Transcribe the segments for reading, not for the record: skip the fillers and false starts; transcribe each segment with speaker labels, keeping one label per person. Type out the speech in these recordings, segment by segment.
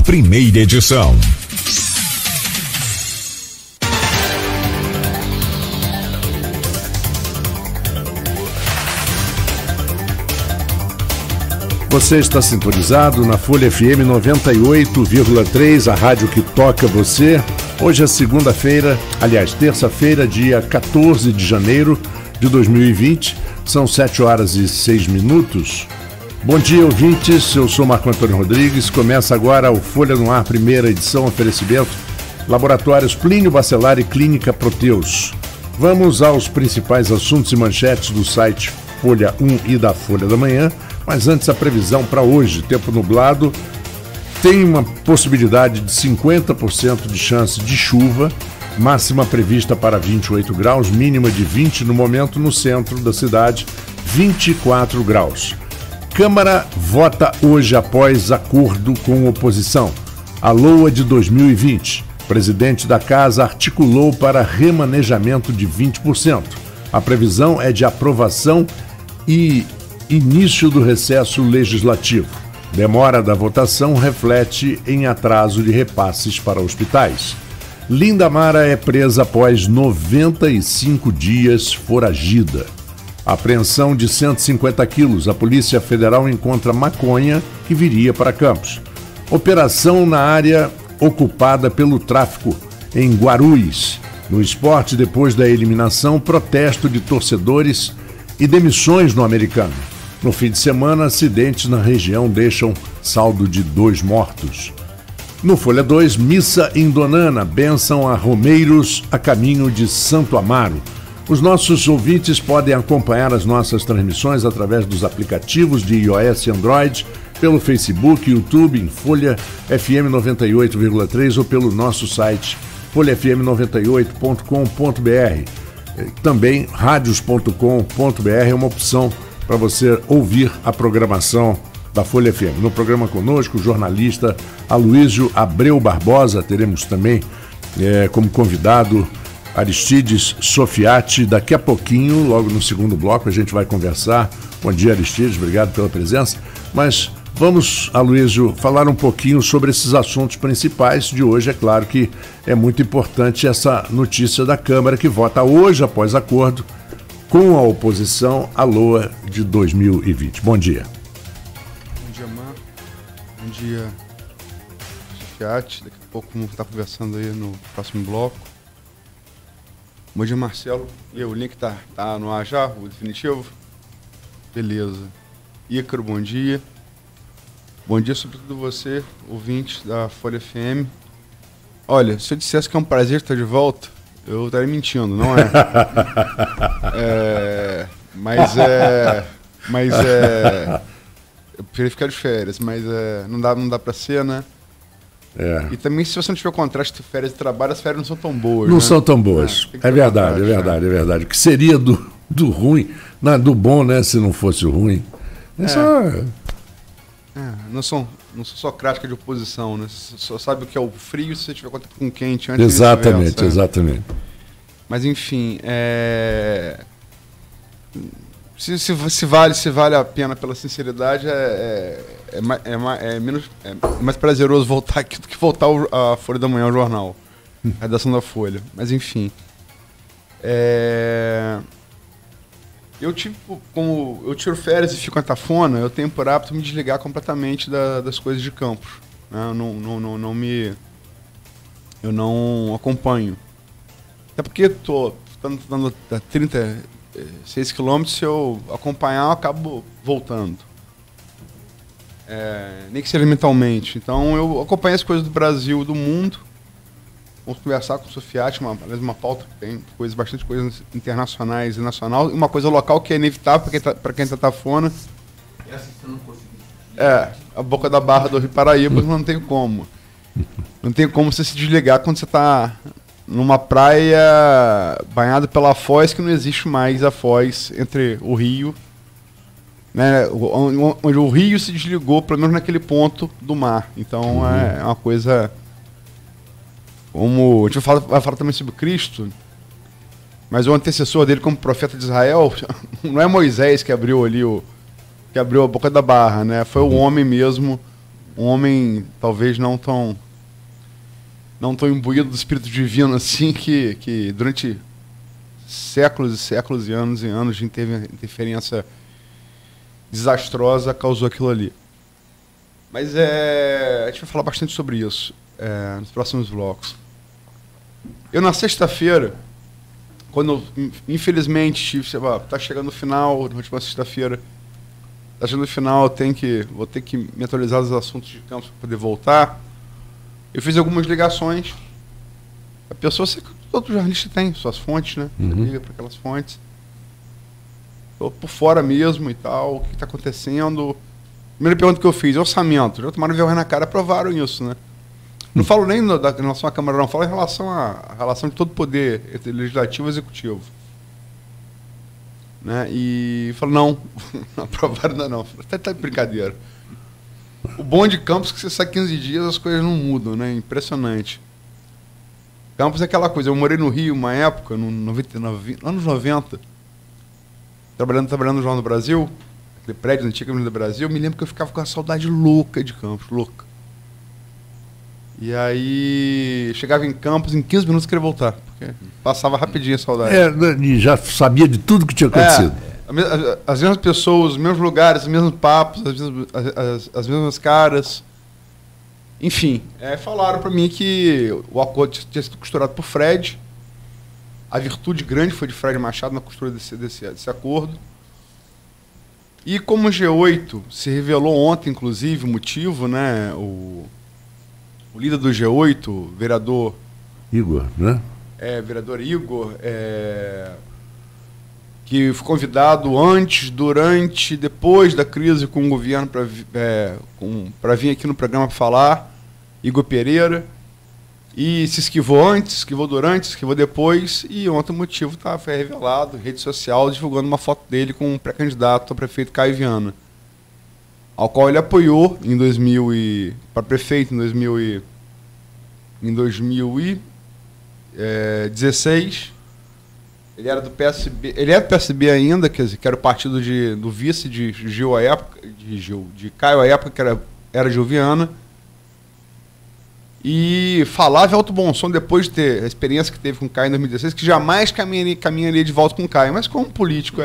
Speaker 1: primeira edição.
Speaker 2: Você está sintonizado na Folha FM 98,3, a rádio que toca você. Hoje é segunda-feira, aliás, terça-feira, dia 14 de janeiro de 2020. São 7h06. Bom dia, ouvintes. Eu sou Marco Antônio Rodrigues. Começa agora o Folha no Ar, primeira edição, oferecimento Laboratórios Plínio Bacelar e Clínica Proteus. Vamos aos principais assuntos e manchetes do site Folha 1 e da Folha da Manhã. Mas antes, a previsão para hoje: tempo nublado, tem uma possibilidade de 50% de chance de chuva, máxima prevista para 28 graus, mínima de 20 no momento, no centro da cidade, 24 graus. Câmara vota hoje após acordo com oposição. A LOA de 2020. Presidente da Casa articulou para remanejamento de 20%. A previsão é de aprovação e início do recesso legislativo. Demora da votação reflete em atraso de repasses para hospitais. Lindamara é presa após 95 dias foragida. Apreensão de 150 quilos. A Polícia Federal encontra maconha que viria para Campos. Operação na área ocupada pelo tráfico em Guarulhos. No esporte, depois da eliminação, protesto de torcedores e demissões no Americano. No fim de semana, acidentes na região deixam saldo de 2 mortos. No Folha 2, missa em Donana, bênção a romeiros a caminho de Santo Amaro. Os nossos ouvintes podem acompanhar as nossas transmissões através dos aplicativos de iOS e Android, pelo Facebook, YouTube, em Folha FM 98,3 ou pelo nosso site folhafm98.com.br. Também radios.com.br é uma opção para você ouvir a programação da Folha FM. No programa conosco, o jornalista Aloísio Abreu Barbosa. Teremos também como convidado Aristides Sofiati. Daqui a pouquinho, logo no segundo bloco, a gente vai conversar. Bom dia, Aristides, obrigado pela presença. Mas vamos, Aloísio, falar um pouquinho sobre esses assuntos principais de hoje. É claro que é muito importante essa notícia da Câmara, que vota hoje, após acordo com a oposição, a LOA de 2020. Bom dia.
Speaker 3: Bom dia, Marco. Bom dia, Sofiati. Daqui a pouco vamos estar conversando aí no próximo bloco. Bom dia, Marcelo. E o link tá no ar já, o definitivo? Beleza. Ícaro, bom dia. Bom dia, sobretudo você, ouvinte da Folha FM. Olha, se eu dissesse que é um prazer estar de volta, eu estaria mentindo, não é? Mas eu prefiro ficar de férias, mas não dá pra ser, né? E também, se você não tiver contraste de férias e trabalho, as férias não são tão boas.
Speaker 2: Não são tão boas. É verdade. O que seria do ruim, do bom, né? Se não fosse o ruim.
Speaker 3: Não sou socrática de oposição, né? Só sabe o que é o frio se você tiver contato com o quente antes.
Speaker 2: Exatamente.
Speaker 3: Mas enfim, se vale a pena pela sinceridade, é mais prazeroso voltar aqui do que voltar a Folha da Manhã ao jornal, a redação da Folha. Mas enfim, como eu tiro férias e fico em Tafona, eu tenho por hábito me desligar completamente das coisas de Campos, né? Eu não acompanho. Até porque estou andando a 36 quilômetros, se eu acompanhar, eu acabo voltando. Nem que seja mentalmente. Então, eu acompanho as coisas do Brasil e do mundo. Vamos conversar com o Sofiati, uma pauta que tem bastante coisas internacionais e nacional, e uma coisa local que é inevitável para quem está Tafona. Essa você não conseguiu. A boca da Barra do Rio Paraíba, não tem como. Não tem como você se desligar quando você está numa praia banhada pela foz, que não existe mais a foz entre o rio, né, onde o rio se desligou, pelo menos naquele ponto do mar. Então é uma coisa... Como a gente vai falar também sobre Cristo, mas o antecessor dele como profeta de Israel não é Moisés que abriu ali a boca da barra, né? Foi o homem mesmo, um homem talvez não tão imbuído do espírito divino assim, que durante séculos e séculos e anos de interferência desastrosa causou aquilo ali. Mas a gente vai falar bastante sobre isso nos próximos blocos. Eu, na sexta-feira, quando infelizmente está chegando o final, na última sexta-feira, está chegando o final, vou ter que me atualizar dos assuntos de Campos para poder voltar. Eu fiz algumas ligações. A pessoa, sei que todo jornalista tem suas fontes, né? Liga para aquelas fontes. Estou por fora mesmo e tal, o que está acontecendo. Primeira pergunta que eu fiz, orçamento. Já tomaram vergonha na cara, aprovaram isso, né? Não falo nem em relação à Câmara, não. Falo em relação à relação de todo o poder entre legislativo e executivo. Né? E falo, não aprovaram ainda não. Até tá de brincadeira. O bom de Campos é que você sai 15 dias, as coisas não mudam, né? Impressionante. Campos é aquela coisa. Eu morei no Rio uma época, anos 90, trabalhando no Jornal do Brasil, aquele prédio antigo do Brasil. Eu me lembro que eu ficava com uma saudade louca de Campos, louca. E aí, chegava em Campos, em 15 minutos queria voltar, porque passava rapidinho a saudade.
Speaker 2: E já sabia de tudo que tinha acontecido.
Speaker 3: As mesmas pessoas, os mesmos lugares, os mesmos papos, as mesmas caras. Enfim, falaram para mim que o acordo tinha sido costurado por Fred. A virtude grande foi de Fred Machado na costura desse acordo. E como o G8 se revelou ontem, inclusive, o motivo, né? O líder do G8, o vereador
Speaker 2: Igor, né?
Speaker 3: Vereador Igor, que foi convidado antes, durante, depois da crise com o governo para vir aqui no programa para falar, Igor Pereira, e se esquivou antes, esquivou durante, esquivou depois, e ontem o motivo foi revelado, rede social, divulgando uma foto dele com um pré-candidato a prefeito Caio Viana, ao qual ele apoiou para prefeito em 2016. Ele era do PSB, ele é do PSB ainda, quer dizer, que era o partido do vice de Gil à época, de Caio à época, que era Gil Viana. E falava alto bom som, depois de ter a experiência que teve com o Caio em 2016, que jamais caminharia de volta com o Caio. Mas como político,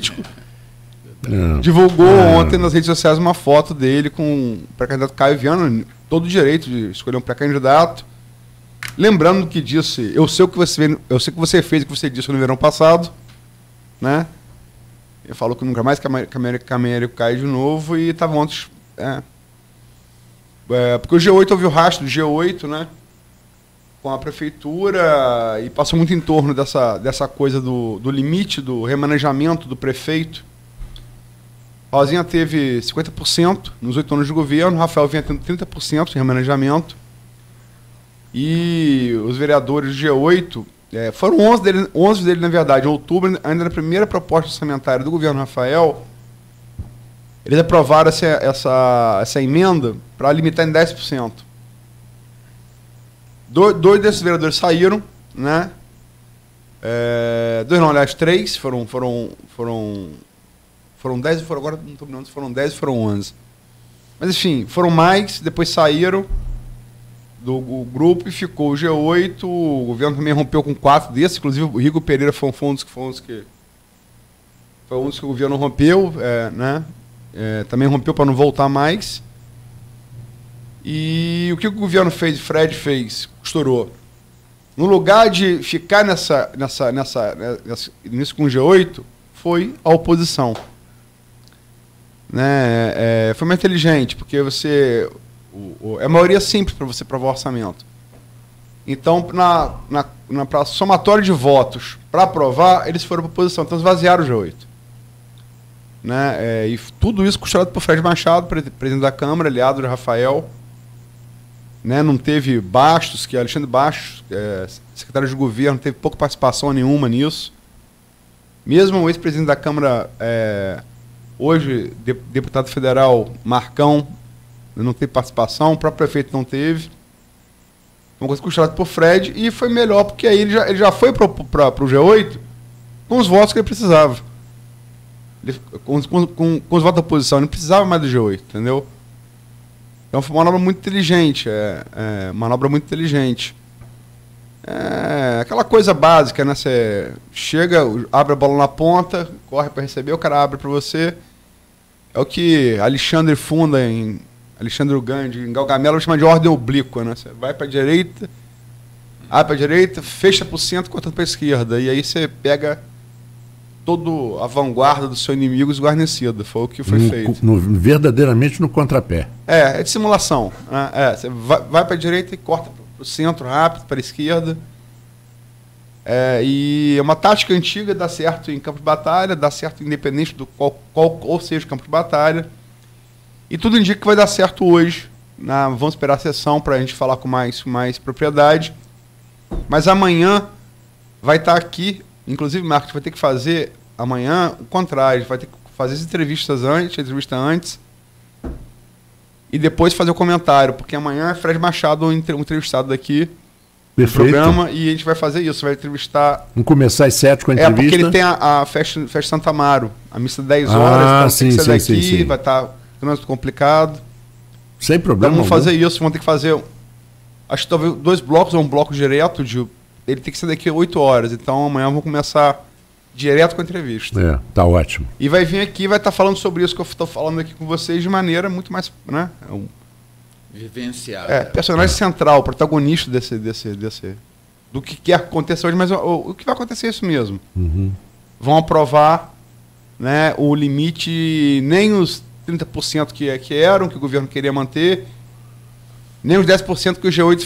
Speaker 3: divulgou ontem nas redes sociais uma foto dele com o pré-candidato Caio Viana, todo o direito de escolher um pré-candidato. Lembrando que disse, eu sei o que você fez, o que você disse no verão passado, né? Ele falou que nunca mais caminharia com o Caio de novo e estava ontem... porque o G8 ouviu o rastro do G8, né? Com a prefeitura e passou muito em torno dessa coisa do limite do remanejamento do prefeito. Rosinha teve 50% nos 8 anos de governo, Rafael vinha tendo 30% de remanejamento. E os vereadores do G8, foram 11 deles, na verdade, em outubro, ainda na primeira proposta orçamentária do governo Rafael, eles aprovaram essa emenda para limitar em 10%. Dois desses vereadores saíram, né? Dois não, aliás, 3, foram 10, agora não estou lembrando se foram 10 ou foram 11. Mas, enfim, foram mais, depois saíram do grupo e ficou o G8, o governo também rompeu com 4 desses, inclusive o Igor Pereira foi um dos que o governo rompeu, né? Também rompeu para não voltar mais. E o que o governo fez, Fred fez, costurou. No lugar de ficar nisso com o G8, foi a oposição. Né? Foi mais inteligente, porque é a maioria simples para você aprovar o orçamento. Então, para somatório de votos para aprovar, eles foram para a oposição. Então, esvaziaram o G8. Né? E tudo isso costurado por Fred Machado, presidente da Câmara, aliado de Rafael. Né? Não teve Bastos, que Alexandre Bastos, secretário de governo, teve pouca participação nenhuma nisso. Mesmo o ex-presidente da Câmara, hoje deputado federal, Marcão, não teve participação, o próprio prefeito não teve. Uma coisa costurada por Fred, e foi melhor, porque aí ele já foi para o G8 com os votos que ele precisava. Com os votos da oposição, ele não precisava mais do G8, entendeu? Então foi uma manobra muito inteligente. Manobra muito inteligente. Aquela coisa básica, né? Você chega, abre a bola na ponta, corre para receber, o cara abre para você. É o que Alexandre Funda, Alexandre Gandhi, em Galgamela, chama de ordem oblíqua, né? Você vai para a direita, abre para a direita, fecha para o centro, cortando para a esquerda. E aí você pega toda a vanguarda do seu inimigo esguarnecida. Foi o que foi feito.
Speaker 2: Verdadeiramente no contrapé.
Speaker 3: É de simulação. Né? Você vai para a direita e corta para o centro rápido, para a esquerda. E é uma tática antiga, dá certo em campo de batalha, dá certo independente do qual seja o campo de batalha. E tudo indica que vai dar certo hoje. Vamos esperar a sessão para a gente falar com mais propriedade. Mas amanhã vai estar aqui, inclusive, Marcos, vai ter que fazer amanhã o contrário. Vai ter que fazer as entrevistas antes, e depois fazer o comentário, porque amanhã é Fred Machado, um entrevistado daqui.
Speaker 2: Perfeito.
Speaker 3: No programa, e a gente vai fazer isso, vai entrevistar...
Speaker 2: Vamos começar às 7 com a entrevista.
Speaker 3: Porque ele tem a festa Santa Amaro, a missa de 10 horas, então
Speaker 2: sim,
Speaker 3: tem que sair
Speaker 2: sim,
Speaker 3: daqui,
Speaker 2: sim.
Speaker 3: vai estar trânsito complicado.
Speaker 2: Sem problema.
Speaker 3: Então, vamos fazer isso, vamos ter que fazer, acho que talvez 2 blocos ou um bloco direto, ele tem que sair daqui a 8 horas, então amanhã vamos começar direto com a entrevista.
Speaker 2: Tá ótimo.
Speaker 3: E vai vir aqui, vai estar falando sobre isso que eu estou falando aqui com vocês de maneira muito mais, né?
Speaker 1: Vivenciado.
Speaker 3: Personagem central, protagonista desse do que quer acontecer hoje, mas o que vai acontecer é isso mesmo.
Speaker 2: Uhum.
Speaker 3: Vão aprovar, né, o limite, nem os 30% que eram, que o governo queria manter, nem os 10% que o G8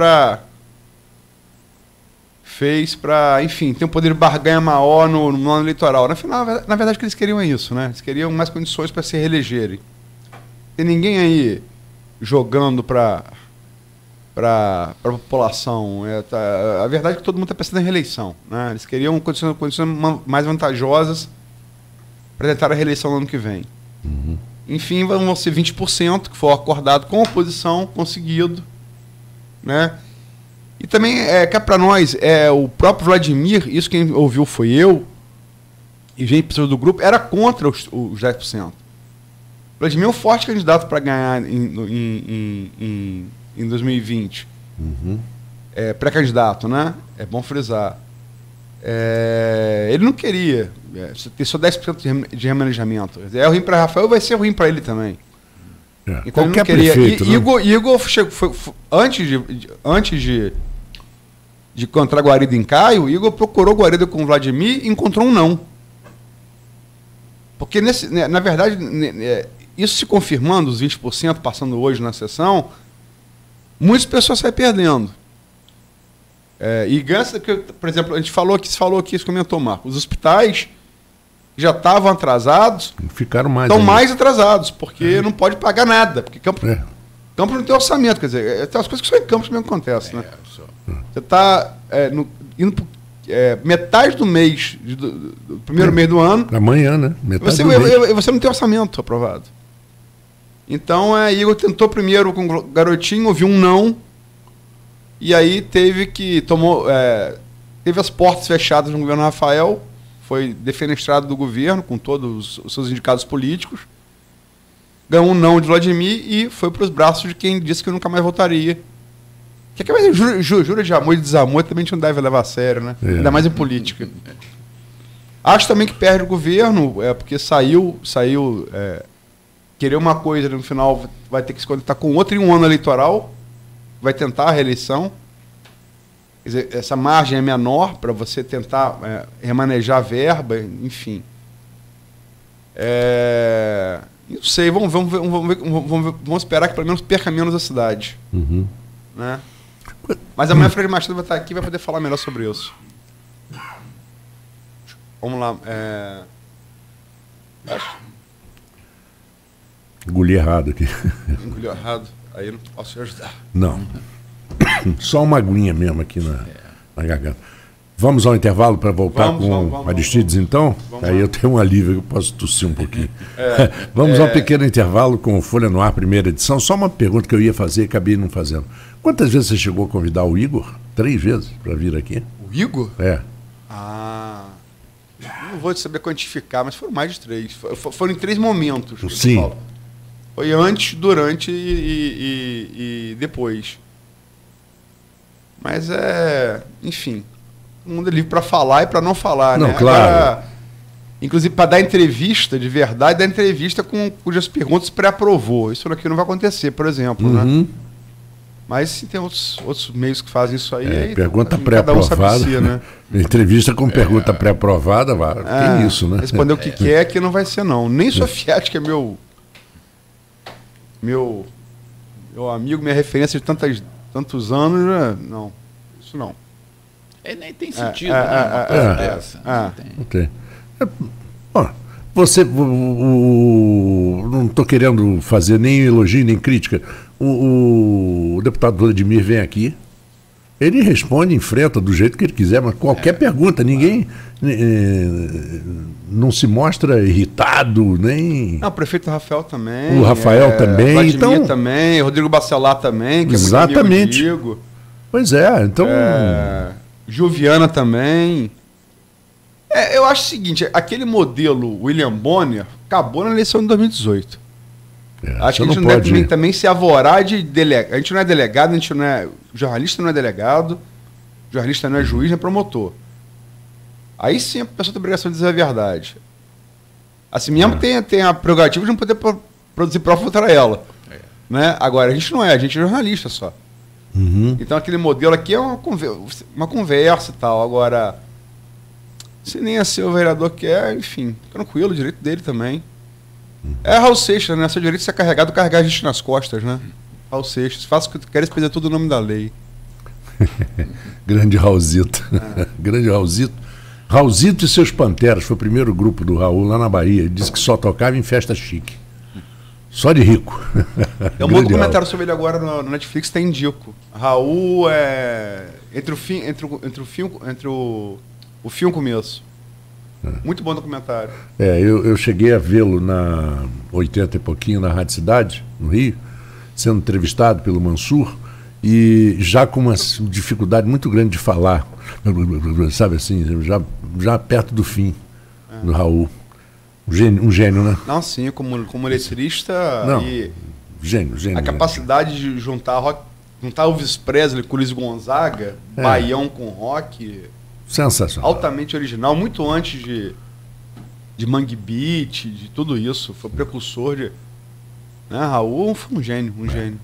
Speaker 3: fez para, enfim, ter um poder de barganha maior no ano eleitoral. Na verdade, o que eles queriam é isso, né? Eles queriam mais condições para se reelegerem. Tem ninguém aí jogando para a população. A verdade é que todo mundo está pensando em reeleição. Né? Eles queriam condições mais vantajosas para tentar a reeleição no ano que vem.
Speaker 2: Uhum.
Speaker 3: Enfim, vão ser 20%, que foi acordado com a oposição, conseguido. Né? E também, cá para nós, o próprio Vladimir, isso quem ouviu foi eu, e gente pessoas do grupo, era contra os 10%. Vladimir é um forte candidato para ganhar em 2020.
Speaker 2: Uhum.
Speaker 3: Pré-candidato, né? É bom frisar. Ele não queria ter só 10% de remanejamento. É ruim para Rafael, vai ser ruim para ele também. Então
Speaker 2: Qualquer
Speaker 3: ele não queria.
Speaker 2: prefeito,
Speaker 3: Igor chegou, antes de encontrar Guarida em Caio, Igor procurou Guarida com Vladimir e encontrou um não. Porque, na verdade, isso se confirmando, os 20% passando hoje na sessão, muitas pessoas saem perdendo. E ganha, por exemplo, se falou aqui, isso comentou, Marcos, os hospitais já estavam atrasados,
Speaker 2: ficaram
Speaker 3: estão mais atrasados, porque não pode pagar nada, porque campo não tem orçamento, quer dizer, tem as coisas que só em Campos mesmo acontecem, né? Você está indo para metade do mês, do primeiro mês do ano.
Speaker 2: Amanhã, né?
Speaker 3: Você não tem orçamento aprovado. Então, Igor tentou primeiro com o garotinho, ouviu um não, e aí teve as portas fechadas no governo Rafael, foi defenestrado do governo, com todos os seus indicados políticos, ganhou um não de Vladimir e foi para os braços de quem disse que nunca mais voltaria. Que jura de amor e desamor também a gente não deve levar a sério, né? Ainda mais em política. Acho também que perde o governo, porque saiu querer uma coisa, no final vai ter que se conectar com outra em um ano eleitoral, vai tentar a reeleição. Quer dizer, essa margem é menor para você tentar remanejar a verba, enfim. Não sei, vamos esperar que pelo menos perca menos a cidade.
Speaker 2: Uhum.
Speaker 3: Né? Mas amanhã o Fred Machado vai estar aqui e vai poder falar melhor sobre isso. Vamos lá.
Speaker 2: Engoli errado aqui.
Speaker 3: Engoli errado. Aí eu não posso te ajudar.
Speaker 2: Não. Só uma aguinha mesmo aqui na garganta. Vamos ao intervalo para voltar com Aristides, então? Aí eu tenho um alívio, eu posso tossir um pouquinho. Vamos a um pequeno intervalo com o Folha no Ar, primeira edição. Só uma pergunta que eu ia fazer e acabei não fazendo. Quantas vezes você chegou a convidar o Igor? 3 vezes para vir aqui?
Speaker 3: O Igor? Não vou saber quantificar, mas foram mais de 3. Foram em 3 momentos.
Speaker 2: Sim.
Speaker 3: Foi antes, durante e depois. Mas enfim, o mundo é livre para falar e para não falar,
Speaker 2: não,
Speaker 3: né?
Speaker 2: Claro.
Speaker 3: Agora, inclusive, para dar entrevista de verdade, dar entrevista cujas perguntas pré-aprovou. Isso aqui não vai acontecer, por exemplo, né? Mas sim, tem outros meios que fazem isso aí.
Speaker 2: Pergunta
Speaker 3: pré-aprovada.
Speaker 2: Né? Entrevista com pergunta pré-aprovada, tem isso, né?
Speaker 3: Responder o que quer, que não vai ser, não. Nem Sofiati, que é meu amigo, minha referência de tantos anos, né? Não, isso não.
Speaker 1: Nem tem sentido, uma coisa dessa.
Speaker 2: Não tem. Ó, você, não estou querendo fazer nem elogio nem crítica. O deputado Vladimir vem aqui, ele responde, enfrenta do jeito que ele quiser, mas qualquer pergunta, ninguém não se mostra irritado, nem...
Speaker 3: Não, o prefeito Rafael também.
Speaker 2: O Rafael também.
Speaker 3: Vladimir
Speaker 2: então,
Speaker 3: também, Rodrigo Bacelar também, que
Speaker 2: exatamente.
Speaker 3: é muito amigo do Diego.
Speaker 2: Pois é, então...
Speaker 3: Gilviana também. Eu acho o seguinte, aquele modelo William Bonner acabou na eleição de 2018. Acho que a gente não deve também se avorar de delegado. A gente não é delegado, a gente não é... O jornalista não é delegado, o jornalista não é juiz, não é promotor. Aí sim a pessoa tem a obrigação de dizer a verdade. Assim mesmo tem a prerrogativa de não poder produzir prova contra ela. Né? Agora, a gente não é, a gente é jornalista só. Então aquele modelo aqui é uma conversa e tal. Agora, se nem assim o vereador quer, enfim, tranquilo, direito dele também. É Raul Seixas, né? Seu direito de ser carregado, carregar a gente nas costas, né? Raul Seixas, faça o que tu queres, pedir tudo o nome da lei.
Speaker 2: Grande Raulzito. Grande Raulzito. Raulzito e seus Panteras, foi o primeiro grupo do Raul lá na Bahia. Ele disse que só tocava em festa chique. Só de rico.
Speaker 3: Tem um bom documentário sobre ele agora no Netflix, tem indico. Raul entre o fim e o começo. Muito bom documentário.
Speaker 2: Eu cheguei a vê-lo na 80 e pouquinho, na Rádio Cidade, no Rio, sendo entrevistado pelo Mansur, e já com uma dificuldade muito grande de falar, sabe assim, já perto do fim do Raul. Um gênio, né?
Speaker 3: Não, sim, como letrista.
Speaker 2: Não,
Speaker 3: e
Speaker 2: gênio.
Speaker 3: A capacidade de juntar Elvis Presley com Luiz Gonzaga, baião com rock.
Speaker 2: Sensacional.
Speaker 3: Altamente original, muito antes de Mangue Beat, de tudo isso. Foi precursor de... Né? Raul foi um gênio.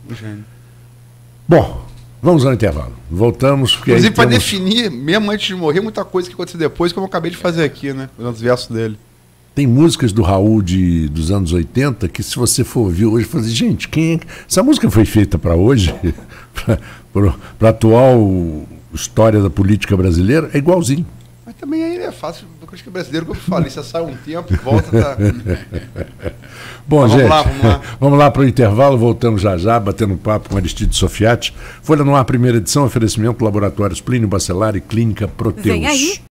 Speaker 2: Bom, vamos ao intervalo. Voltamos.
Speaker 3: Inclusive, para definir, mesmo antes de morrer, muita coisa que aconteceu depois, como eu acabei de fazer aqui, né? Os versos dele.
Speaker 2: Tem músicas do Raul dos anos 80 que, se você for ouvir hoje, você fala assim, gente, essa música foi feita para hoje, para a atual história da política brasileira, é igualzinho.
Speaker 3: Mas também aí é fácil, do crítica brasileiro, como eu falei, você sai um tempo, volta, tá...
Speaker 2: Bom, gente,
Speaker 3: vamos lá.
Speaker 2: Vamos lá para o intervalo, voltamos já, batendo papo com Aristides Sofiati. Folha no Ar, primeira edição, oferecimento Laboratórios Plínio Bacelar e Clínica Proteus.
Speaker 4: Vem aí